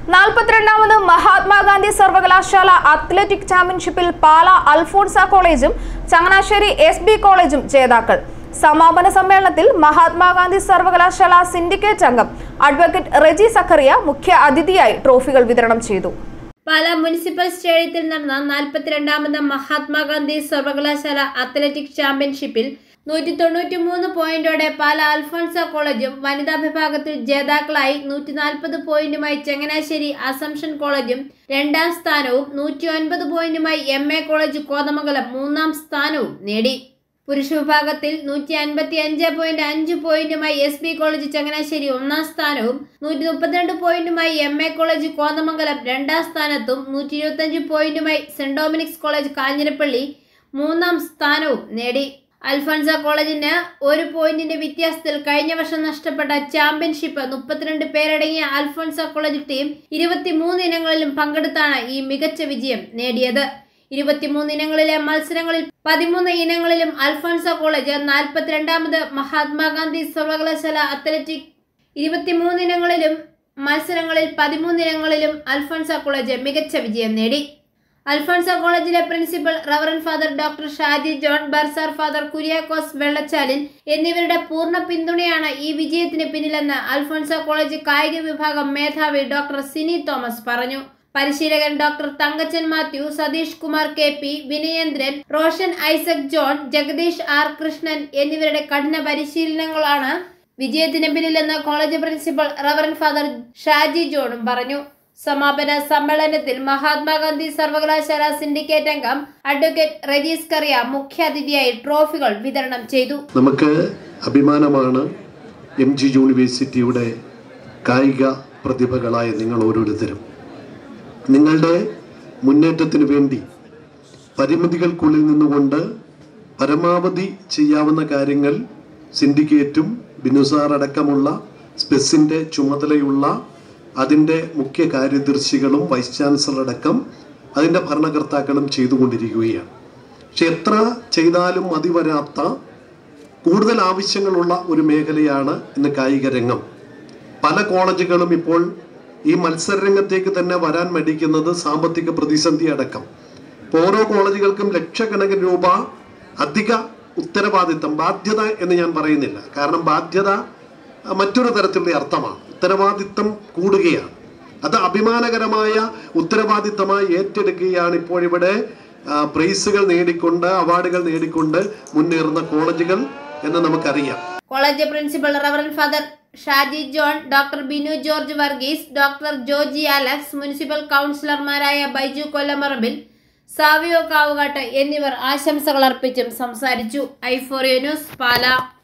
42ാമത് മഹാത്മാഗാന്ധി സർവകലാശാല അത്ലറ്റിക് ചാമ്പ്യൻഷിപ്പിൽ പാല അൽഫോൺസ കോളേജും ചങ്ങനാശ്ശേരി എസ്.ബി. കോളേജും ജേതാക്കൾ. സമാപന സമ്മേളനത്തിൽ മഹാത്മാഗാന്ധി സർവകലാശാല സിൻഡിക്കേറ്റ് അംഗം അഡ്വക്കേറ്റ് റെജി സക്കറിയ മുഖ്യ അതിഥിയായി ട്രോഫികൾ വിതരണം ചെയ്തു. പാല മുനിസിപ്പൽ സ്റ്റേഡിയത്തിൽ നടന്ന 42ാമത് മഹാത്മാഗാന്ധി സർവകലാശാല അത്ലറ്റിക് ചാമ്പ്യൻഷിപ്പിൽ 193 പോയിന്റോടെ പാല അൽഫോൺസ കോളേജും വനിതാ വിഭാഗത്തിൽ ജേതാക്കളായി 140 പോയിന്റുമായി ചങ്ങനാശ്ശേരി അസംഷൻ കോളേജും രണ്ടാം സ്ഥാനവും 109 പോയിന്റുമായി എം.എ. കോളേജ് കോതമംഗലം മൂന്നാം സ്ഥാനവും നേടി. പുരുഷ വിഭാഗത്തിൽ 155.5 പോയിന്റുമായി എസ്.ബി. കോളേജ് ചങ്ങനാശ്ശേരി ഒന്നാം സ്ഥാനവും 132 പോയിന്റുമായി എം.എ. കോളേജ് കോതമംഗലം രണ്ടാം സ്ഥാനത്തും 125 പോയിന്റുമായി സെന്റ് ഡൊമിനിക്സ് കോളേജ് കാഞ്ഞിരപ്പള്ളി മൂന്നാം സ്ഥാനവും നേടി. അൽഫോൺസ കോളേജിന് 1 പോയിന്റിന്റെ വ്യത്യാസത്തിൽ കഴിഞ്ഞ വർഷം നഷ്ടപ്പെട്ട ചാമ്പ്യൻഷിപ്പ് 32 പേരടങ്ങിയ അൽഫോൺസ കോളേജ് ടീം 23 ഇനങ്ങളിലും പങ്കെടുത്താണ് ഈ മികച്ച വിജയം നേടിയത്. 23 ഇനങ്ങളിലെ മത്സരങ്ങളിൽ 13 ഇനങ്ങളിലും അൽഫോൺസ കോളേജ് 42ാമത് മഹാത്മാഗാന്ധി സർവകലാശാല അത്ലറ്റിക് 23 ഇനങ്ങളിലും മത്സരങ്ങളിൽ 13 ഇനങ്ങളിലും അൽഫോൺസ കോളേജ് മികച്ച വിജയം നേടി. അൽഫോൺസ കോളേജിലെ principal reverend father doctor Shaji John, bursar father Kuriakose വെള്ളച്ചാലിൻ എന്നിവരുടെ പൂർണ്ണ പിന്തുണയാണ് ഈ വിജയത്തിന് പിന്നിലെന്ന് അൽഫോൺസ കോളേജ് കായിക വിഭാഗം മേധാവി ഡോക്ടർ സിനി തോമസ് പറഞ്ഞു. പരിശീലകൻ doctor Thankachan Mathew, Satheesh Kumar KP, Vinayendran, Roshan Isaac John, Jagadeesh R. Krishnan എന്നിവരുടെ കഠിന പരിശീലനങ്ങളാണ് വിജയത്തിന് പിന്നിലെന്ന് college principal reverend father Shaji ജോണും പറഞ്ഞു. സമാപന സമ്മേളനത്തിൽ മഹാത്മാഗാന്ധി സർവകലാശാല സിൻഡിക്കേറ്റ് അംഗം അഡ്വക്കേറ്റ് റെജി സക്കറിയ മുഖ്യാതിഥിയായി ട്രോഫികൾ വിതരണം ചെയ്തു. നമുക്ക് അഭിമാനമാണ് MG യൂണിവേഴ്സിറ്റിയുടെ കായിക പ്രതിഭകളായ നിങ്ങൾ ഓരോരുത്തരും. നിങ്ങളുടെ മുന്നേറ്റത്തിന് വേണ്ടി പരിമിതികൾക്കുള്ളിൽ നിന്നുകൊണ്ട് പരമാവധി ചെയ്യാവുന്ന കാര്യങ്ങൾ സിൻഡിക്കേറ്റും ബിനുസാർ അടക്കമുള്ള സ്പെസിൻ്റെ ചുമതലയുള്ള അതിൻ്റെ മുഖ്യ കാര്യദർശികളും വൈസ് ചാൻസലർ അടക്കം അതിൻ്റെ ഭരണകർത്താക്കളും ചെയ്തുകൊണ്ടിരിക്കുകയാണ്. പക്ഷെ എത്ര ചെയ്താലും മതി വരാത്ത കൂടുതൽ ആവശ്യങ്ങളുള്ള ഒരു മേഖലയാണ് ഇന്ന് കായിക രംഗം. പല കോളേജുകളും ഇപ്പോൾ ഈ മത്സരരംഗത്തേക്ക് തന്നെ വരാൻ മടിക്കുന്നത് സാമ്പത്തിക പ്രതിസന്ധി അടക്കം. ഓരോ കോളേജുകൾക്കും ലക്ഷക്കണക്കിന് രൂപ അധിക ഉത്തരവാദിത്തം, ബാധ്യത എന്ന് ഞാൻ പറയുന്നില്ല, കാരണം ബാധ്യത മറ്റൊരു തരത്തിലുള്ള അർത്ഥമാണ്. ഉത്തരവാദിത്തം കൂടുകയാണ്. അത് അഭിമാനകരമായ ഉത്തരവാദിത്തമായി ഏറ്റെടുക്കുകയാണ് ഇപ്പോഴിവിടെ പ്രൈസുകൾ നേടിക്കൊണ്ട്, അവാർഡുകൾ നേടിക്കൊണ്ട് മുന്നേറുന്ന കോളേജുകൾ എന്ന് നമുക്കറിയാം. College principal reverend father Shaji John, doctor Binu George Varghese, doctor Joji Alex, municipal കൗൺസിലർമാരായ ബൈജു കൊല്ലമറമ്പിൽ, സാവിയോ കാവുകാട്ട് എന്നിവർ ആശംസകൾ അർപ്പിച്ചും സംസാരിച്ചു. i4A ന്യൂസ്, പാല.